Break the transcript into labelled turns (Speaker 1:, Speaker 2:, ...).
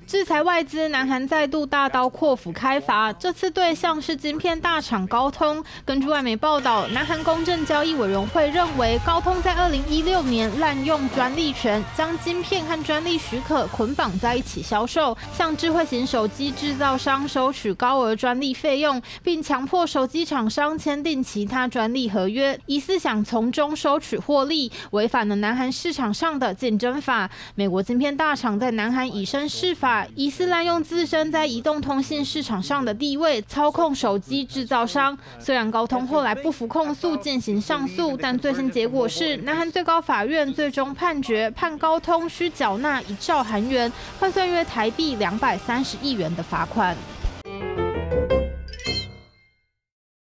Speaker 1: 制裁外资，南韩再度大刀阔斧开罚，这次对象是晶片大厂高通。根据外媒报道，南韩公正交易委员会认为，高通在2016年滥用专利权，将晶片和专利许可捆绑在一起销售，向智慧型手机制造商收取高额专利费用，并强迫手机厂商签订其他专利合约，疑似想从中收取获利，违反了南韩市场上的竞争法。美国晶片大厂在南韩以身试法，疑似滥用自身在移动通信市场上的地位，操控手机制造商。虽然高通后来不服控诉进行上诉，但最新结果是，南韩最高法院最终判决，判高通需缴纳1兆韩元，换算约台币230亿元的罚款。